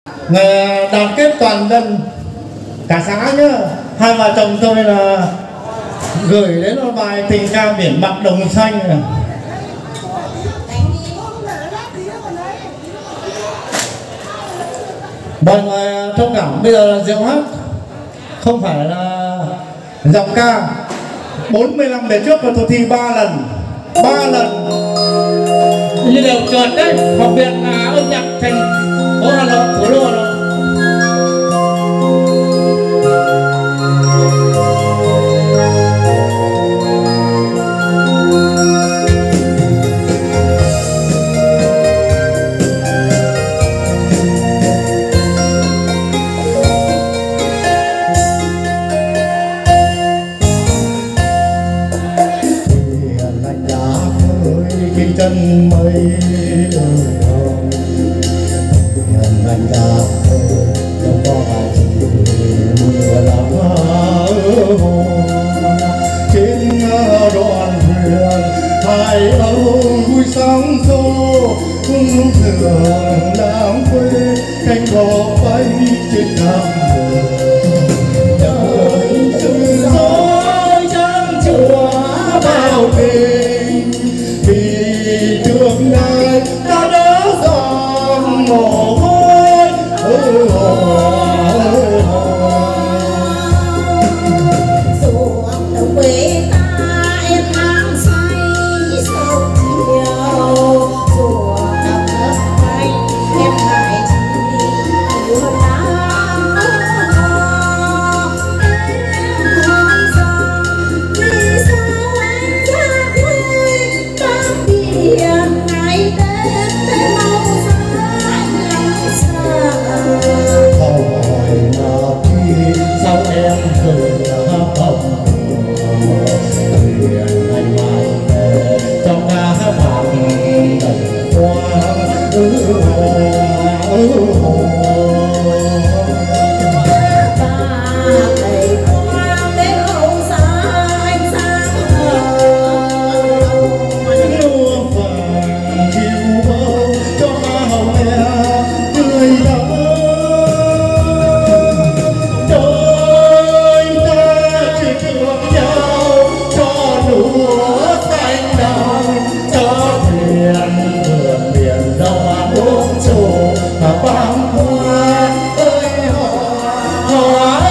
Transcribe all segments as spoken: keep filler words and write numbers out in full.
Ngày đoàn kết toàn dân cả xã nhá, hai vợ chồng tôi là gửi đến một bài tình ca biển bạc đồng xanh này. Mọi người thông cảm, bây giờ là rượu hát, không phải là giọng ca. Bốn mươi năm về trước là tôi thi ba lần, ba lần như đều trượt đấy, học viện à, âm nhạc thành phố Hà Nội, thủ đô Hà Nội. Chân mây hồng hiền anh đã trong có bài chỉ mưa làm hồ trên đoàn thuyền hai âu vui sóng xô cũng thường đang quê cánh cò bay trên cam đời sự dối trắng chùa bao tình vì trước nay ta đã dọn mồ hôi ơi hò ruộng đồng quê ta em mang say sông chiều ruộng đồng ấp anh em lại chỉ mưa nắng em hỏi rằng vì sao anh ra quê ta biển ngày tết để mong xa lắm xa câu hỏi mà khi sao em cười hồng thuyền anh mang về trong ngã vàng đầy quang ư hồ ư hồ ta đầy quang để hậu xa anh sang lúa vàng chiều bông cho hồng e tươi đắm đôi ta chỉ thương nhau cho lúa xanh đồng cho thuyền vườn biển rau bốn chỗ mà bám hoa ơi hoa hoa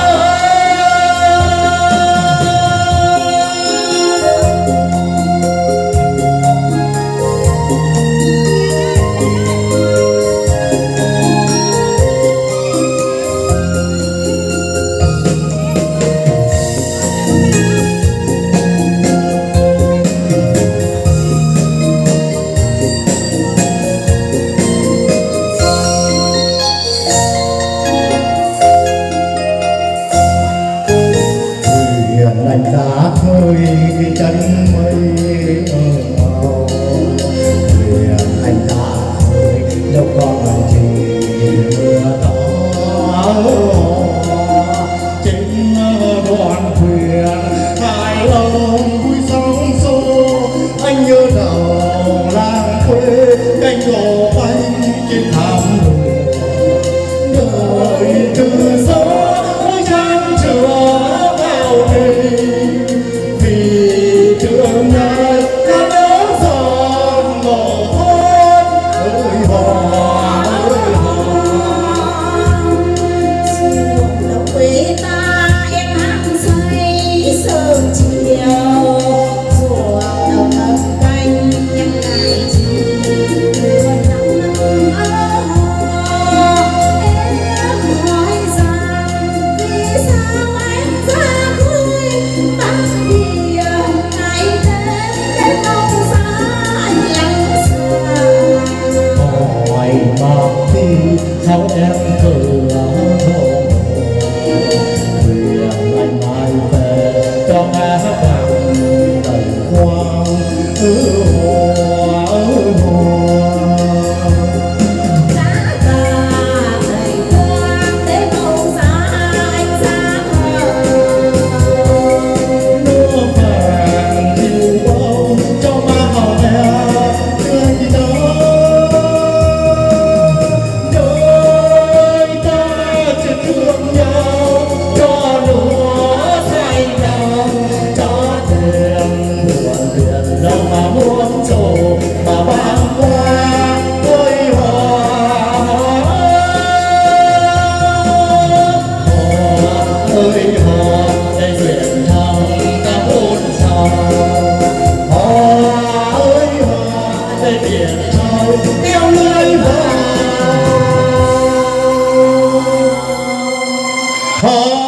thuyền anh đã khơi cái chân mây màu thuyền anh đã khơi đâu còn chỉ mưa to trên đoàn thuyền hai ông vui sóng xô anh nhớ đầu làng quê cánh đò bay trên thảm đường đời từ gió trăng chửa vì trường nay ta đã dọn mồ hôi ơi hò ơi hò ruộng đồng quê ta em ăn say sớm chiều ruộng đồng ấp canh em lại chỉ mưa nắng em hỏi rằng vì sao anh ra quê ta biển ngày tết để mong xa lắm xa hỏi mà khi sao em cửa hồ thuyền anh mai về cho ngã vàng đầy quang ư hoa ư hoa giá ta đầy quang để mong xa anh xa lúa vàng chiều bông cho má hồng e tươi đó đôi Hò